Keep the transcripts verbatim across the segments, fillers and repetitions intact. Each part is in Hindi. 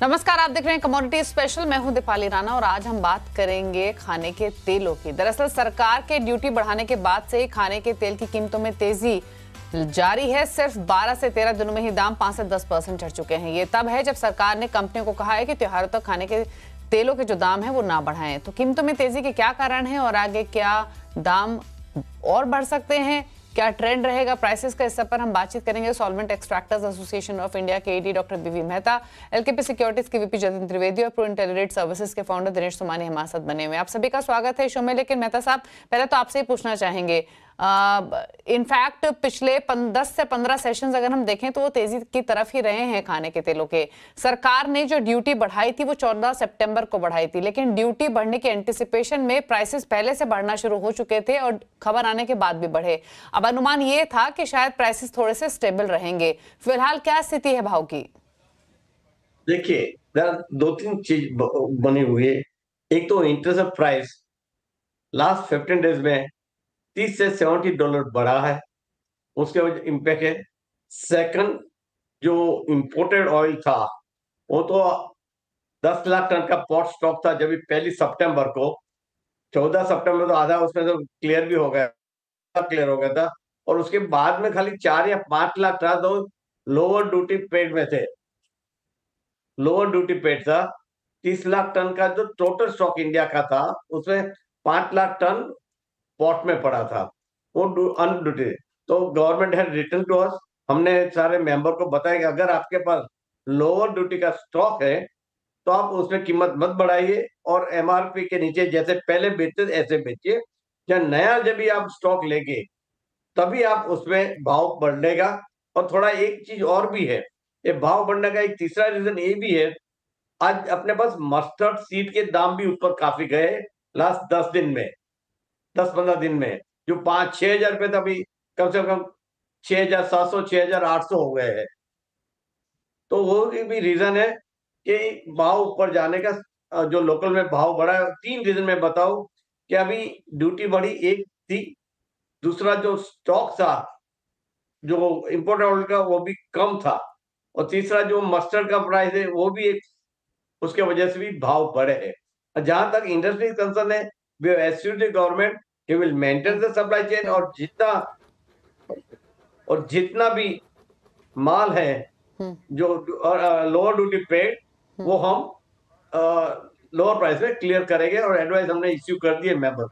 नमस्कार, आप देख रहे हैं कमोडिटी स्पेशल। मैं हूं दीपाली राणा और आज हम बात करेंगे खाने के तेलों की। दरअसल सरकार के ड्यूटी बढ़ाने के बाद से ही खाने के तेल की कीमतों में तेजी जारी है। सिर्फ बारह से तेरह दिनों में ही दाम पांच से दस परसेंट चढ़ चुके हैं। ये तब है जब सरकार ने कंपनियों को कहा है कि त्योहारों तक खाने के तेलों के जो दाम है वो ना बढ़ाएं। तो कीमतों में तेजी के क्या कारण है और आगे क्या दाम और बढ़ सकते हैं, क्या ट्रेंड रहेगा प्राइसेस का, इस सब पर हम बातचीत करेंगे। Solvent extractors association of India के ED doctor BV Mehta, LKP securities के वीपी जतिन त्रिवेदी और प्रो इंटेलिजेंट सर्विसेज के फाउंडर दिनेश सोमानी हमारे साथ बने हुए। आप सभी का स्वागत है शो में। लेकिन मेहता साहब, पहले तो आपसे ही पूछना चाहेंगे, इनफैक्ट पिछले दस से पंद्रह सेशंस अगर हम देखें तो वो तेजी की तरफ ही रहे हैं खाने के तेलों के। सरकार ने जो ड्यूटी बढ़ाई थी वो चौदह सितंबर को बढ़ाई थी, लेकिन ड्यूटी बढ़ने के एंटिसिपेशन में प्राइसेस पहले से बढ़ना शुरू हो चुके थे और खबर आने के बाद भी बढ़े। अब अनुमान ये था कि शायद प्राइसेस थोड़े से स्टेबल रहेंगे। फिलहाल क्या स्थिति है भाव की? देखिए, दो तीन चीज बनी हुई है। एक तो interest of price last fifteen days में तीस से सत्तर डॉलर बढ़ा है, उसके वजह इम्पैक्ट है। सेकंड, जो इंपोर्टेड ऑयल था वो तो दस लाख टन का पॉट स्टॉक था जब पहली सितंबर को। चौदह सितंबर तो आधा उसमें तो क्लियर भी हो गया क्लियर हो गया था और उसके बाद में खाली चार या पांच लाख टन तो लोअर ड्यूटी पेड में थे। लोअर ड्यूटी पेड था। तीस लाख टन का जो टोटल स्टॉक इंडिया का था उसमें पांच लाख टन पॉट में पड़ा था, वो अनड्यूटी। तो गवर्नमेंट है रिटर्न टू अस। हमने सारे मेंबर को बताया कि अगर आपके पास लोअर ड्यूटी का स्टॉक है तो आप उसमें कीमत मत बढ़ाइए और एमआरपी के नीचे जैसे पहले बेचते ऐसे बेचिए। या नया जब भी आप स्टॉक लेंगे तभी आप उसमें भाव बढ़ेगा। और थोड़ा एक चीज और भी है, ये भाव बढ़ने का एक तीसरा रीजन ये भी है, आज अपने पास मस्टर्ड सीड के दाम भी ऊपर काफी गए लास्ट दस दिन में दस पंद्रह दिन में। जो पांच छह हजार रुपए अभी कम से कम छह हजार सात सौ छह हजार आठ सौ हो गए हैं। तो वो भी रीजन है कि भाव ऊपर जाने का। जो लोकल में भाव बढ़ा है, तीन रीजन में बताओ कि अभी ड्यूटी बढ़ी एक थी, दूसरा जो स्टॉक था जो इंपोर्टेड ऑयल का वो भी कम था, और तीसरा जो मस्टर्ड का प्राइस है वो भी एक उसके वजह से भी भाव बढ़े हैं। जहां तक इंडस्ट्री कंसर्न है, we have assured the government he will maintain the supply chain, और जितना और जितना भी माल है जो लोअर ड्यूटी पेड वो हम लोअर प्राइस में क्लियर करेंगे और एडवाइस हमने इश्यू कर दिए मेंबर।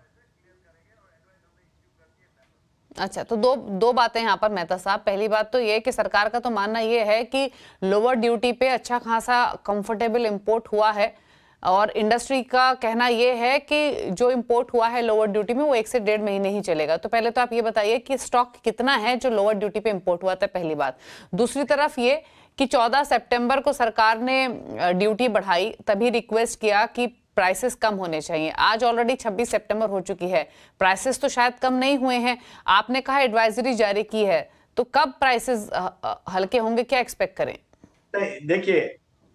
अच्छा, तो दो दो बातें यहाँ पर मेहता साहब। पहली बात तो ये कि सरकार का तो मानना ये है कि लोअर ड्यूटी पे अच्छा खासा कंफर्टेबल इंपोर्ट हुआ है, और इंडस्ट्री का कहना ये है कि जो इंपोर्ट हुआ है लोअर ड्यूटी में वो एक से डेढ़ महीने ही चलेगा। तो पहले तो आप ये बताइए कि स्टॉक कितना है जो लोअर ड्यूटी पे इंपोर्ट हुआ था, पहली बात। दूसरी तरफ ये कि चौदह सितंबर को सरकार ने ड्यूटी बढ़ाई, तभी रिक्वेस्ट किया कि प्राइसेस कम होने चाहिए। आज ऑलरेडी छब्बीस सितंबर हो चुकी है, प्राइसेस तो शायद कम नहीं हुए हैं। आपने कहा एडवाइजरी जारी की है, तो कब प्राइसेस हल्के होंगे, क्या एक्सपेक्ट करें? देखिए,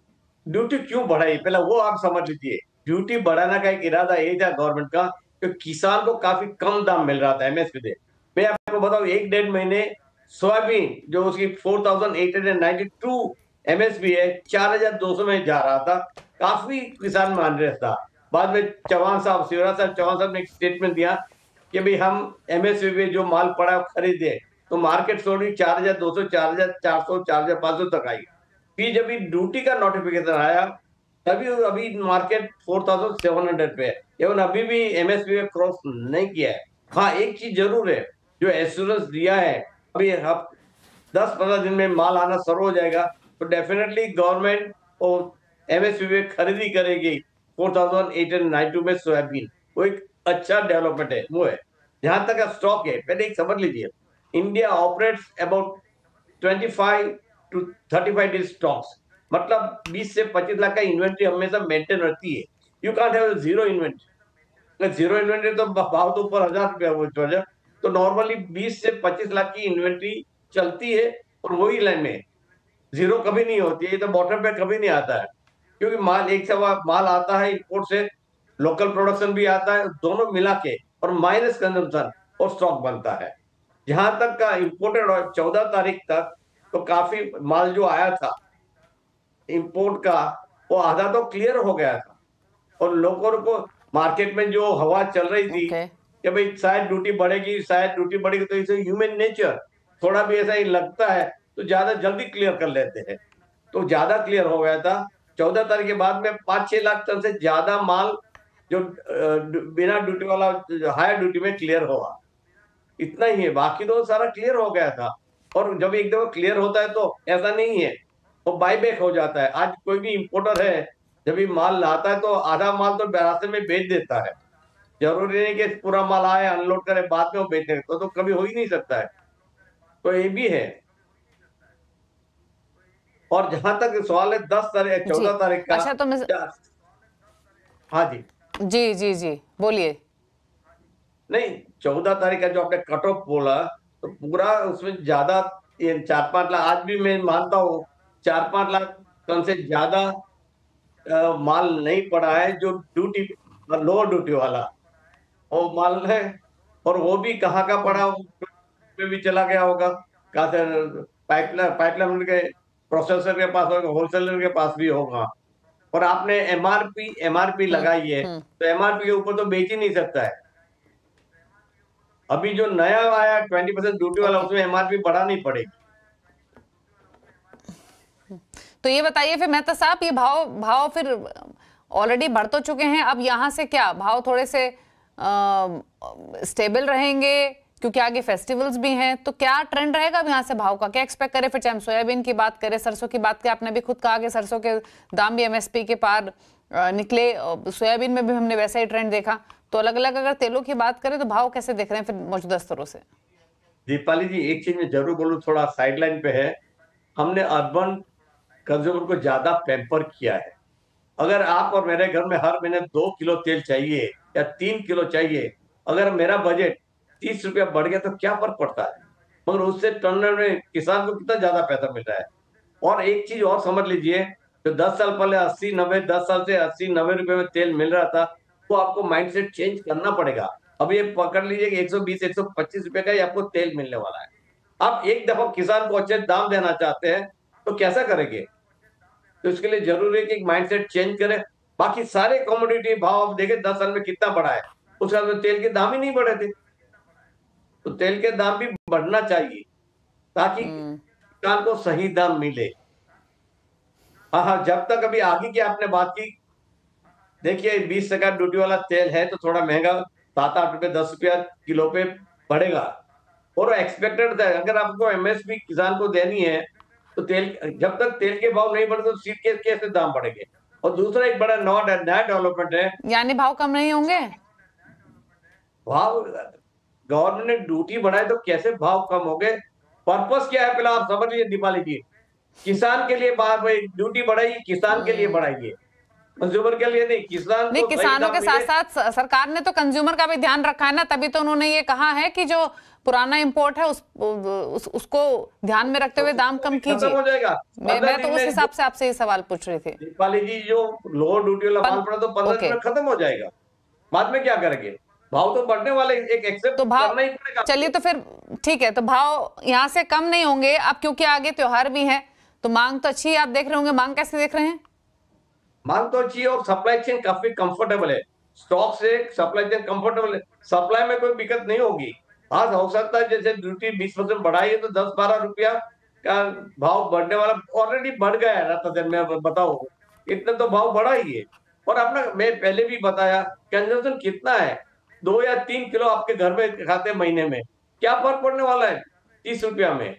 ड्यूटी क्यों बढ़ाई पहले वो आप समझ लीजिए। ड्यूटी बढ़ाने का एक इरादा ये था गवर्नमेंट का कि किसान को काफी कम दाम मिल रहा था एमएसपी से। मैं आपको बताऊं, एक डेढ़ महीने सोयाबीन जो उसकी four thousand eight hundred ninety two MSP है चार हजार दो सौ में जा रहा था। काफी किसान मान रहा था। बाद में चौहान साहब शिवराज साहब चौहान साहब ने एक स्टेटमेंट दिया कि भाई हम एमएसपी पे जो माल पड़ा खरीदे, तो मार्केट थोड़ी चार हजार दो सौ चार हजार चार सौ चार हजार पांच सौ तक आई। फिर जब ड्यूटी का नोटिफिकेशन आया तभी अभी market four thousand seven hundred पे है। एवं अभी भी एमएसपी में क्रॉस नहीं किया है। हाँ, एक चीज जरूर है, जो एश्योरेंस दिया है अभी अब दस पंद्रह दिन में माल आना शुरू हो जाएगा, तो डेफिनेटली गवर्नमेंट और एमएसपी में खरीदी करेगी four thousand eight hundred ninety two में सोयाबीन। वो एक अच्छा डेवलपमेंट है। वो है जहां तक स्टॉक है, पहले एक समझ लीजिए, India operates about twenty five to thirty five days stocks, मतलब बीस से पच्चीस लाख का इन्वेंट्री हमेशा मेंटेन रहती है। You can't have zero inventory. Zero inventory तो भाव तो ऊपर हजार रुपया, तो नॉर्मली बीस से पच्चीस लाख की इन्वेंट्री चलती है और वही लाइन में जीरो कभी नहीं होती है। ये तो बॉटम पे कभी नहीं आता है, क्योंकि माल एक से माल आता है इंपोर्ट से, लोकल प्रोडक्शन भी आता है, दोनों मिला के और माइनस कंजम्पशन और स्टॉक बनता है। जहां तक का इंपोर्टेड चौदह तारीख तक तो काफी माल जो आया था इंपोर्ट का वो आधा तो क्लियर हो गया था और लोगों को मार्केट में जो हवा चल रही थी ओके कि भाई शायद ड्यूटी बढ़ेगी, शायद ड्यूटी बढ़ेगी, तो इसे ह्यूमन नेचर थोड़ा भी ऐसा ही लगता है तो ज्यादा जल्दी क्लियर कर लेते हैं, तो ज्यादा क्लियर हो गया था। चौदह तारीख के बाद में पांच छह लाख टन से ज्यादा माल जो अ, बिना ड्यूटी वाला हायर ड्यूटी में क्लियर हुआ, इतना ही है, बाकी तो सारा क्लियर हो गया था। और जब एक दफा क्लियर होता है तो ऐसा नहीं है, वो बाईबैक हो जाता है। आज कोई भी इंपोर्टर है जब ये माल लाता है तो आधा माल तो रास्ते में बेच देता है, जरूरी नहीं कि पूरा माल आए अनलोड करे बाद में वो बेचने, तो, तो कभी हो ही नहीं सकता है, तो ये भी है। और जहां तक सवाल है दस तारीख जी। चौदह तारीख का, अच्छा तो मैं हाँ जी, जी जी जी बोलिए। नहीं चौदह तारीख का जो आपने कट ऑफ बोला, तो पूरा उसमें ज्यादा ये चार पांच लाख, आज भी मैं मानता हूँ चार पांच लाख टन से ज्यादा अ, माल नहीं पड़ा है जो ड्यूटी लोअर ड्यूटी वाला वो माल है। और वो भी कहाँ का पड़ा, में भी चला गया होगा, कहाँ से पाइपलाइन पाइपलाइन के प्रोसेसर के पास होगा, होलसेलर के पास भी होगा। और आपने एमआरपी एमआरपी हम्म लगाई है हम्म तो एमआरपी के ऊपर तो बेच ही नहीं सकता है। अभी जो नया आया ट्वेंटी परसेंट ड्यूटी वाला, ओके उसमें एमआरपी बढ़ानी पड़ेगी। तो ये बताइए फिर मेहता साहब, ये भाव भाव फिर ऑलरेडी बढ़ तो चुके हैं, अब यहाँ से क्या भाव थोड़े से स्टेबल रहेंगे क्योंकि आगे फेस्टिवल्स भी हैं, तो क्या ट्रेंड रहेगा अब यहाँ से भाव का, क्या एक्सपेक्ट करें फिर? चाहे हम सोयाबीन की बात करें, सरसों की बात करें, आपने भी खुद कहा कि सरसों के दाम भी एमएसपी के पार अ, निकले, सोयाबीन में भी हमने वैसा ही ट्रेंड देखा, तो अलग अलग अगर तेलों की बात करें तो भाव कैसे देख रहे हैं फिर मौजूदा स्तरों से? दीपाली जी एक चीज मैं जरूर बोलूं, थोड़ा साइडलाइन पे है, हमने अर्बन कंज्यूमर को ज्यादा पैम्पर किया है। अगर आप और मेरे घर में हर महीने दो किलो तेल चाहिए या तीन किलो चाहिए, अगर मेरा बजट तीस रुपया बढ़ गया तो क्या फर्क पड़ता है, मगर उससे टन में किसान को कितना ज्यादा पैसा मिल रहा है। और एक चीज और समझ लीजिए, जो दस साल पहले अस्सी नब्बे दस साल से अस्सी नब्बे रुपए में तेल मिल रहा था, वो आपको माइंडसेट चेंज करना पड़ेगा। अब ये पकड़ लीजिए कि एक सौ बीस एक सौ पच्चीस रुपए का ही आपको तेल मिलने वाला है। आप एक दफा किसान को अच्छे दाम देना चाहते हैं तो कैसा करेंगे? तो इसके लिए जरूरी है कि माइंडसेट चेंज करें। बाकी सारे कमोडिटी भाव आप देखें दस साल में कितना बढ़ा है, उस साल में तेल के दाम ही नहीं बढ़े थे, तो तेल के दाम भी बढ़ना चाहिए ताकि हम्म किसान को सही दाम मिले। हाँ हाँ, जब तक अभी आगे की आपने बात की, देखिए बीस टका ड्यूटी वाला तेल है तो थोड़ा महंगा, सात आठ रुपए दस रुपया किलो पे पड़ेगा, और एक्सपेक्टेड है। अगर आपको एमएसपी किसान को देनी है तो तेल, जब तक तेल के भाव नहीं बढ़े तो सीड के कैसे दाम बढ़ेंगे? और दूसरा एक बड़ा नया नया डेवलपमेंट है, यानी भाव कम नहीं होंगे? भाव गवर्नमेंट ने ड्यूटी बढ़ाए तो कैसे भाव कम हो गए? पर्पस क्या है पहले आप समझ लीजिए दीपाली जी। किसान के लिए बात भाई ड्यूटी बढ़ाइए, किसान के लिए हम्म बढ़ाइए, कंज्यूमर के लिए नहीं। किसान नहीं, को सही किसानों दाम के साथ मिले। साथ सरकार ने तो कंज्यूमर का भी ध्यान रखा है ना, तभी तो उन्होंने ये कहा है कि जो पुराना इंपोर्ट है उस, उस उसको ध्यान में रखते हुए दाम कम खत्म कीजिए। हो जाएगा मैं पंद्रह मैं तो दिन उस में। हिसाब से आपसे ये सवाल पूछ रही थी। दीपाली जी जो लोअर ड्यूटी वाला पन, माल पड़ा तो पंद्रह दिन ओके में खत्म हो जाएगा, बाद में क्या करेंगे? भाव तो बढ़ने वाले, एक एक्सेप्ट तो भाव, करना ही पड़ेगा। चलिए तो फिर ठीक है, तो भाव यहाँ से कम नहीं होंगे अब क्योंकि आगे त्योहार भी है, तो मांग तो अच्छी है, आप देख रहे होंगे, मांग कैसे देख रहे हैं? मांग तो अच्छी है और सप्लाई चेन काफी कंफर्टेबल है, स्टॉक से सप्लाई चेन कंफर्टेबल है, सप्लाई में कोई दिक्कत नहीं होगी। हाँ हो सकता है जैसे ड्यूटी बीस परसेंट बढ़ाई है तो दस बारह रुपया का भाव बढ़ने वाला, ऑलरेडी बढ़ गया है ना, तो मैं बताऊं इतना तो भाव बढ़ा ही है। और अपना मैं पहले भी बताया कंजम्पशन कितना है, दो या तीन किलो आपके घर में खाते महीने में, क्या फर्क पड़ने वाला है तीस रुपया में?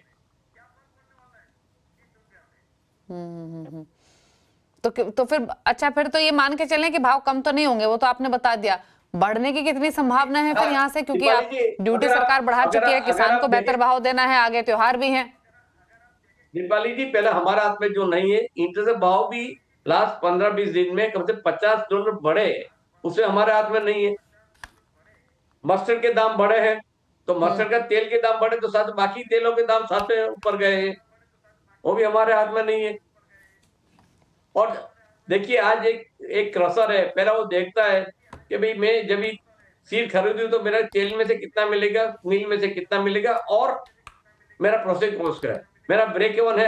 हम्म हम्म तो तो फिर अच्छा, फिर तो ये मान के चलें कि भाव कम तो नहीं होंगे, वो तो आपने बता दिया, बढ़ने की कितनी संभावना है फिर यहाँ से, क्योंकि दीपाली आप जी, ड्यूटी अगर सरकार आप बढ़ा अगर चुकी है, अगर किसान आप को बेहतर देखें भाव देना है, आगे त्योहार भी है। दीपाली जी, पहले हमारे हाथ में जो नहीं है, ईंट से भाव भी लास्ट पंद्रह बीस दिन में कम से पचास डॉलर बढ़े, उसे हमारे हाथ में नहीं है। मस्टर्ड के दाम बढ़े हैं तो हम्म मस्टर्ड का तेल के दाम बढ़े तो साथ बाकी तेलों के दाम साथ में ऊपर गए हैं, वो भी हमारे हाथ में नहीं है। और देखिए आज एक एक क्रशर है, पहला वो देखता है कि भाई मैं जब भी सील खरीदूं तो मेरा तेल में से कितना मिलेगा, मील में से कितना मिलेगा, और मेरा प्रोसेस कॉस्ट है, मेरा ब्रेक इवन है।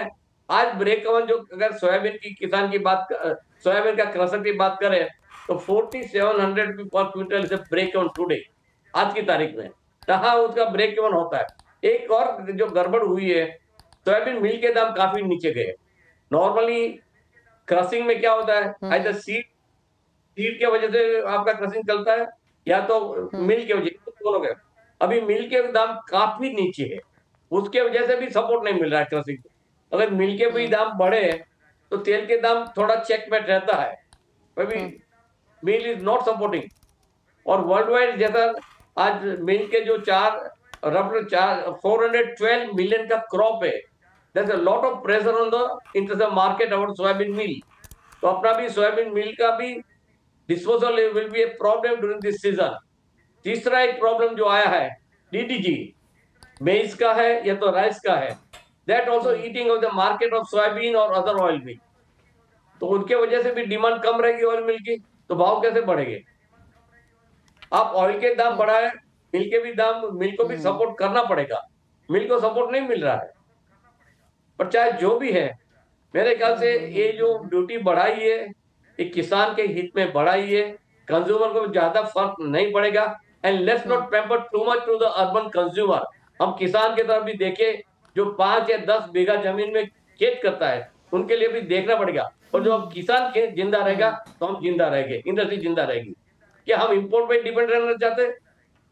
आज ब्रेक इवन जो अगर सोयाबीन की किसान की बात सोयाबीन का क्रशर की बात करें तो forty seven hundred per quintal से ब्रेक इवन टुडे, आज की तारीख में कहाँ उसका ब्रेक इवन होता है। एक और जो गड़बड़ हुई है, सोयाबीन मिल के दाम काफी नीचे गए। नॉर्मली क्रशिंग में क्या होता है, आइदर सीड सीड के वजह से आपका क्रशिंग चलता है या तो मिल के वजह से, दोनों के। अभी मिल के दाम काफी नीचे है, उसके वजह से भी सपोर्ट नहीं मिल रहा है क्रशिंग को। अगर मिल के भी दाम बढ़े तो तेल के दाम थोड़ा चेक में रहता है, अभी मिल इज नॉट सपोर्टिंग। और वर्ल्ड वाइड जैसा आज मिल के जो चार रफ चार फोर हंड्रेड ट्वेल्व मिलियन का क्रॉप है, there's a lot of pressure on the international market about soybean meal। तो अपना भी सोयाबीन मिल का भी disposal will be a problem during this season. तीसरा एक प्रॉब्लम जो आया है डीडीजी, मेज का है या तो राइस का है, that also eating of the market of soybean और अदर ऑयल मिल। तो उनके वजह से भी डिमांड कम रहेगी ऑयल मिल की, तो भाव कैसे बढ़ेंगे। आप ऑयल के दाम बढ़ाए, मिल के भी दाम, मिल को भी सपोर्ट करना पड़ेगा, मिल को सपोर्ट नहीं मिल रहा है। पर चाहे जो भी है, मेरे ख्याल से ये जो ड्यूटी बढ़ाई है ये किसान के हित में बढ़ाई है, कंज्यूमर को ज्यादा फर्क नहीं पड़ेगा। And let's not pamper too much to the urban consumer. हम किसान की तरफ भी देखें, जो पांच या दस बीघा जमीन में खेत करता है उनके लिए भी देखना पड़ेगा। और जो अब किसान जिंदा रहेगा तो हम जिंदा रहेंगे, इंडस्ट्री जिंदा रहेगी। क्या हम इंपोर्ट पे डिपेंड रहना चाहते हैं?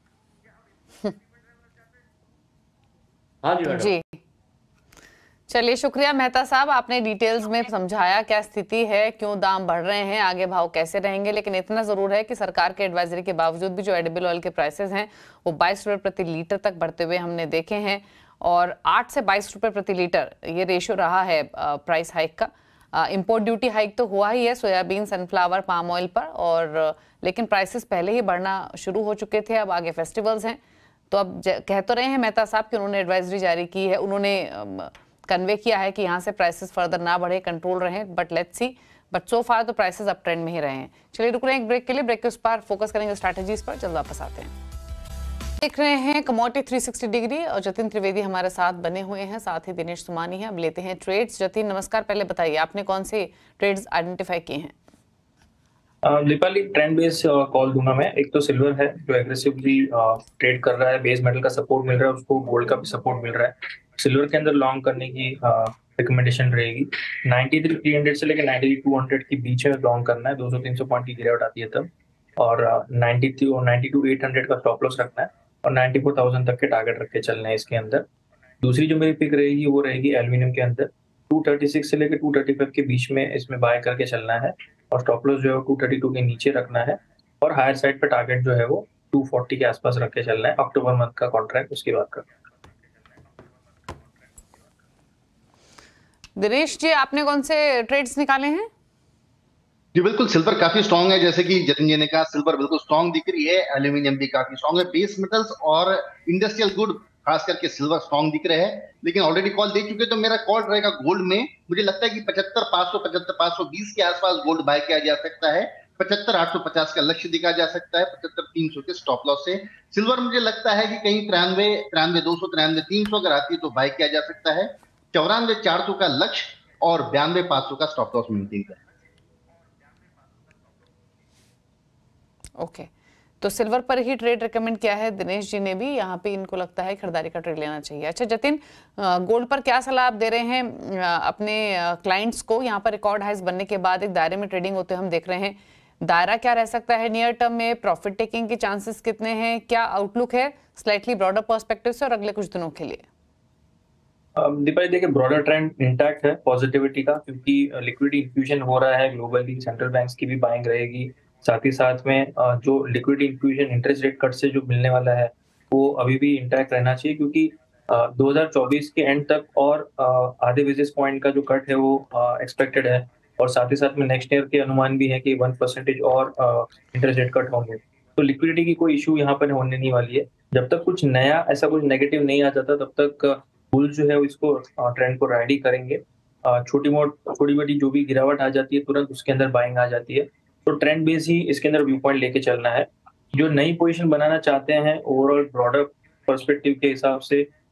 हाँ जी मैडम। जी चलिए, शुक्रिया मेहता साहब, आपने डिटेल्स में समझाया क्या स्थिति है, क्यों दाम बढ़ रहे हैं, आगे भाव कैसे रहेंगे। लेकिन इतना जरूर है कि सरकार के एडवाइजरी के बावजूद भी जो एडिबल ऑयल के प्राइसेस हैं वो बाईस रुपए प्रति लीटर तक बढ़ते हुए हमने देखे हैं। और आठ से बाईस रुपए प्रति लीटर ये रेशियो रहा है प्राइस हाइक का। इम्पोर्ट ड्यूटी हाइक तो हुआ ही है सोयाबीन, सनफ्लावर, पाम ऑयल पर, और लेकिन प्राइसेस पहले ही बढ़ना शुरू हो चुके थे। अब आगे फेस्टिवल्स हैं, तो अब कह तो रहे हैं मेहता साहब कि उन्होंने एडवाइजरी जारी की है, उन्होंने कन्वे किया है कि यहाँ से प्राइसेस फर्दर ना बढ़े, कंट्रोल रहें, but let's see. But so far तो प्राइसेस अप ट्रेंड में ही रहे हैं। चलिए रुक रहे हैं एक ब्रेक के लिए, ब्रेक के उस पर फोकस करेंगे स्ट्रैटेजीज पर, जल्द वापस आते हैं। देख रहे हैं कमोडिटी थ्री सिक्सटी डिग्री और जतिन त्रिवेदी हमारे साथ बने हुए हैं, साथ ही दिनेश सुमानी है। अब लेते हैं ट्रेड्स। जतिन नमस्कार, पहले बताइए आपने कौन से ट्रेड्स आइडेंटिफाई किए हैं? दीपाली, ट्रेंड बेस कॉल दूंगा मैं। एक तो सिल्वर है जो एग्रेसिवली ट्रेड कर रहा है, बेस मेटल का सपोर्ट मिल रहा है उसको, गोल्ड का भी सपोर्ट मिल रहा है। सिल्वर के अंदर लॉन्ग करने की रिकमेंडेशन रहेगी। नाइंटी थ्री थ्री हंड्रेड से लेकर नाइंटी टू हंड्रेड के बीच में लॉन्ग करना है, दो सौ तीन सौ पॉइंट की गिरावट आती है तब। और नाइंटी थ्री और नाइंटी टू एट हंड्रेड का स्टॉप लॉस रखना है और नाइंटी फोर थाउजेंड तक के टारगेट रख के चलना है इसके अंदर। दूसरी जो मेरी पिक रहेगी वो रहेगी एल्यूमिनियम के अंदर, टू थर्टी सिक्स से लेकर टू थर्टी फाइव के बीच में इसमें बाय करके चलना है और स्टॉप लॉस जो है टू थर्टी टू के नीचे रखना है और हायर साइड पे टारगेट जो है वो टू फोर्टी के आसपास रख के चलना है। अक्टूबर मंथ का कॉन्ट्रैक्ट, उसकी बात करना है। दिनेश जी, आपने कौन से ट्रेड्स निकाले हैं? जी बिल्कुल, सिल्वर काफी स्ट्रांग है, जैसे कि जतिन जी ने कहा सिल्वर बिल्कुल स्ट्रांग दिख रही है। एल्यूमिनियम भी काफी स्ट्रांग है, बेस मेटल्स और इंडस्ट्रियल गुड खास करके सिल्वर स्ट्रांग दिख रहे हैं। लेकिन ऑलरेडी कॉल दे चुके, तो मेरा कॉल रहेगा गोल्ड में। मुझे लगता है कि पचहत्तर पांच सौ पचहत्तर पांच सौ बीस के आसपास गोल्ड बाय किया जा सकता है। पचहत्तर आठ सौ पचास का लक्ष्य दिखा जा सकता है, पचहत्तर तीन सौ के स्टॉप लॉस से। सिल्वर मुझे लगता है कि कहीं तिरानवे तिरानवे दो सौ तिरानवे तीन सौ अगर आती है तो बाय किया जा सकता है। चौरानवे चार सौ का लक्ष्य और बयानवे पांच सौ का स्टॉप लॉस मेंटेन करें। Okay okay. तो सिल्वर पर ही ट्रेड रिकमेंड किया है दिनेश जी ने भी, यहाँ पे इनको लगता है खरीदारी का ट्रेड लेना चाहिए। अच्छा जतिन, गोल्ड पर क्या सलाह आप दे रहे हैं अपने क्लाइंट्स को? यहाँ पर रिकॉर्ड हाइस बनने के बाद एक दायरे में ट्रेडिंग होते हम देख रहे हैं, दायरा क्या रह सकता है नियर टर्म में? प्रॉफिट टेकिंग के चांसेस कितने हैं? क्या आउटलुक है स्लाइटली ब्रॉडर पर्सपेक्टिव से और अगले कुछ दिनों के लिए? दीपाली देखिए, ब्रॉडर ट्रेंड इंटैक्ट है पॉजिटिविटी का, क्योंकि लिक्विडिटी इन्फ्यूजन हो रहा है ग्लोबली, सेंट्रल बैंक्स की भी बाइंग रहेगी। साथ ही साथ में जो liquidity infusion interest rate cut से जो मिलने वाला है वो अभी भी इंटैक्ट रहना चाहिए, क्योंकि दो हज़ार चौबीस के एंड तक और आधे बेसिस पॉइंट का जो कट है वो एक्सपेक्टेड है। और साथ ही साथ में नेक्स्ट ईयर के अनुमान भी है कि वन परसेंटेज और इंटरेस्ट रेट कट होंगे। तो लिक्विडिटी की कोई इशू यहाँ पर होने नहीं वाली है। जब तक कुछ नया ऐसा कुछ नेगेटिव नहीं आ जाता तब तक बुल जो है इसको ट्रेंड को राइड ही करेंगे। छोटी मोट छोटी मोटी जो भी गिरावट आ जाती है तुरंत उसके अंदर बाइंग आ जाती है। तो ट्रेंड बेस ही इसके अंदर व्यू पॉइंट लेके चलना है। जो नई पोजीशन बनाना चाहते हैं ओवरऑल ब्रॉडर पर्सपेक्टिव के हिसाब से,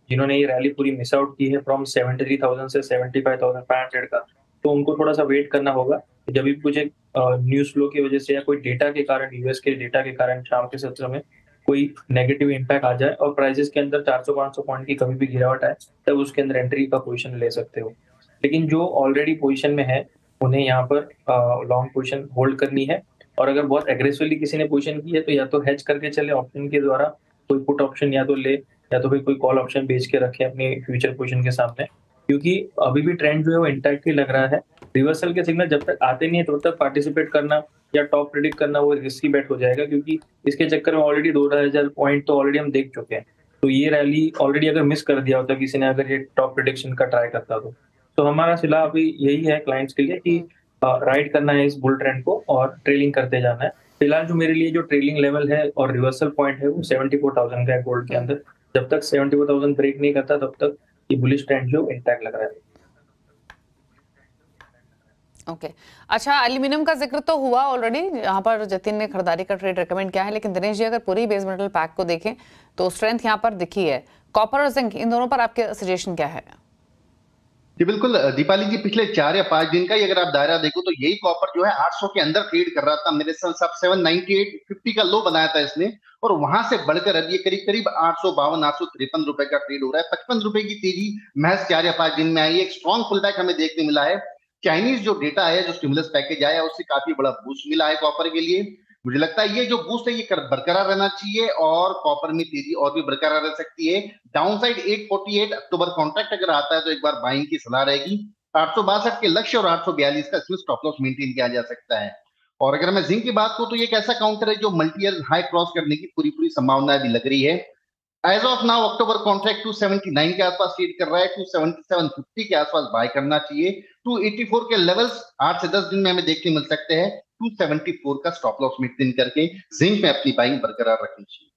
जिन्होंने ये रैली पूरी मिस आउट की है फ्रॉम सेवेंटी थ्री थाउजेंड से seventy five thousand five hundred का, तो उनको थोड़ा सा वेट करना होगा। जब भी कुछ एक न्यूज फ्लो की वजह से या कोई डेटा के कारण, यूएस के डेटा के कारण शाम के सत्र में कोई नेगेटिव इंपैक्ट आ जाए और प्राइसेस के अंदर चार सौ पाँच सौ पॉइंट की कभी भी गिरावट आए, तब उसके अंदर एंट्री का पोजीशन ले सकते हो। लेकिन जो ऑलरेडी पोजीशन में है उन्हें यहाँ पर लॉन्ग पोजीशन होल्ड करनी है, और अगर बहुत एग्रेसिवली किसी ने पोजीशन की है तो या तो हेज करके चले ऑप्शन के द्वारा, कोई पुट ऑप्शन या तो ले, या तो फिर कोई कॉल ऑप्शन बेच के रखे अपने फ्यूचर पोजीशन के सामने, क्योंकि अभी भी ट्रेंड जो है वो इंटैक्ट ही लग रहा है। रिवर्सल के सिग्नल जब तक आते नहीं है तब तक पार्टिसिपेट करना या टॉप प्रेडिक्ट करना वो रिस्की बेट हो जाएगा, क्योंकि इसके चक्कर में ऑलरेडी दो ढाई हजार पॉइंट तो ऑलरेडी हम देख चुके हैं। तो ये रैली ऑलरेडी अगर मिस कर दिया होता किसी ने, अगर ये टॉप प्रेडिक्शन का ट्राई करता तो तो हमारा सलाह अभी यही है क्लाइंट्स के लिए कि राइड करना है इस बुल ट्रेंड को और ट्रेलिंग करते जाना है। फिलहाल जो मेरे लिए जो ट्रेलिंग लेवल है और रिवर्सल पॉइंट है वो सेवेंटी फोर थाउजेंड का है गोल्ड के अंदर। जब तक सेवेंटी फोर थाउजेंड ब्रेक नहीं करता तब तक ये बुलिश ट्रेंड जो इंटैक्ट लग रहा है। Okay okay. अच्छा, एल्यूमिनियम का जिक्र तो हुआ ऑलरेडी, यहाँ पर जतिन ने खरीदारी का ट्रेड रेकमेंड किया है, लेकिन दिनेश जी अगर पूरी बेस मेटल पैक को देखें तो स्ट्रेंथ यहाँ पर दिखी है। कॉपर और जिंक, इन दोनों पर आपके सजेशन क्या है? जी बिल्कुल दीपाली जी, पिछले चार या पांच दिन का ही अगर आप दायरा देखो तो यही कॉपर जो है आठ सौ के अंदर ट्रेड कर रहा था। मेरे साथ सेवन नाइनटी एट फिफ्टी का लो बनाया था इसने, और वहां से बढ़कर अब ये करीब करीब आठ सौ बावन आठ सौ तिरपन रुपए का ट्रेड हो रहा है। पचपन रुपए की तेजी महज चार या पांच दिन में आई। एक स्ट्रॉन्ग पुलबैक हमें देखने मिला है। चाइनीज जो डेटा है, जो स्टिमुलस पैकेज आया, उससे काफी बड़ा बूस्ट मिला है कॉपर के लिए। मुझे लगता है ये जो बूस्ट है ये बरकरार रहना चाहिए और कॉपर में तेजी और भी बरकरार रह सकती है। Down side eight forty eight October contract अगर आता है तो एक बार बाइंग की सलाह रहेगी। आठ सौ बासठ के लक्ष्य और आठ सौ बयालीस का इसमें स्टॉप लॉस मेंटेन किया जा सकता है। और अगर मैं जिंक की बात करूं तो ये एक ऐसा काउंटर है जो मल्टी ईयर हाई क्रॉस करने की पूरी पूरी संभावना भी लग रही है। As of now October contract two seventy nine के आसपास ट्रेड कर रहा है। टू सेवेंटी सेवन फिफ्टी के आसपास बाय करना चाहिए। टू एटी फोर के लेवल्स आठ से दस दिन में हमें देखने मिल सकते हैं। टू सेवेंटी फोर का स्टॉप लॉस मेंटेन करके जिंक में अपनी बाइंग बरकरार रखनी चाहिए।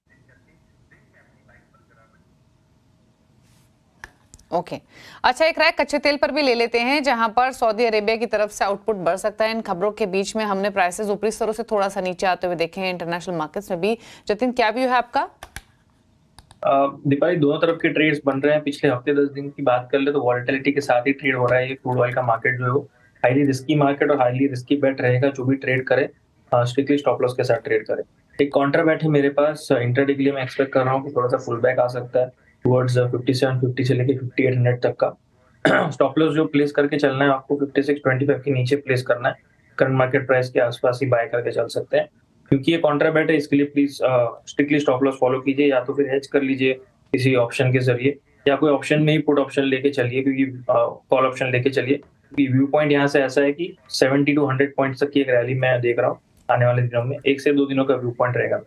Okay okay. अच्छा, एक राय कच्चे तेल पर भी ले लेते हैं, जहां पर सऊदी अरेबिया की तरफ से आउटपुट बढ़ सकता है। इन खबरों के बीच में हमने प्राइसेस ऊपरी स्तरों से थोड़ा सा नीचे आते हुए देखे हैं इंटरनेशनल मार्केट्स में भी। जतिन, क्या व्यू है आपका? दीपाली, दोनों तरफ के ट्रेड्स बन रहे हैं। पिछले हफ्ते दस दिन की बात कर ले तो वॉलेटिलिटी के साथ ही ट्रेड हो रहा है। ये क्रूड ऑयल का मार्केट जो है वो हाईली रिस्की मार्केट और हाईली रिस्की बेट रहेगा। जो भी ट्रेड करे स्ट्रिक्टली स्टॉप लॉस के साथ ट्रेड करे। एक काउंटर बैट है मेरे पास इंट्राडे के लिए, मैं एक्सपेक्ट कर रहा हूँ कि थोड़ा सा फुल बैक आ सकता है टुवर्ड्स फिफ्टी सेवन फिफ्टी से लेके फिफ्टी एट हंड्रेड तक का। स्टॉप लॉस जो प्लेस करके चलना है आपको फिफ्टी सिक्स ट्वेंटी फाइव के नीचे प्लेस करना है। करंट मार्केट प्राइस के आसपास ही बाय करके चल सकते हैं, क्योंकि ये काउंटर बैट है। इसके लिए please strictly stop loss follow कीजिए, या तो फिर हेज कर लीजिए किसी ऑप्शन के जरिए, या कोई ऑप्शन में ही पुट ऑप्शन लेके चलिए, क्योंकि कॉल ऑप्शन लेके चलिए। क्योंकि व्यू पॉइंट यहाँ से ऐसा है कि सेवेंटी टू हंड्रेड पॉइंट तक की एक रैली मैं देख रहा हूँ आने वाले दिनों में। एक से दो दिनों का व्यू पॉइंट रहेगा।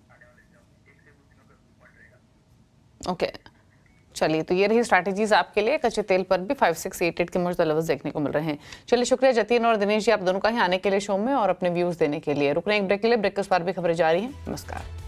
Okay okay. चलिए, तो ये रही स्ट्रैटेजीज आपके लिए। कच्चे तेल पर भी फाइव सिक्स एट एट के मौजूदा लेवल्स देखने को मिल रहे हैं। चलिए, शुक्रिया जतिन और दिनेश जी आप दोनों का ही आने के लिए शो में और अपने व्यूज देने के लिए। रुक रहे हैं एक ब्रेक के लिए। ब्रेक के उस पार भी खबरें जारी हैं। नमस्कार।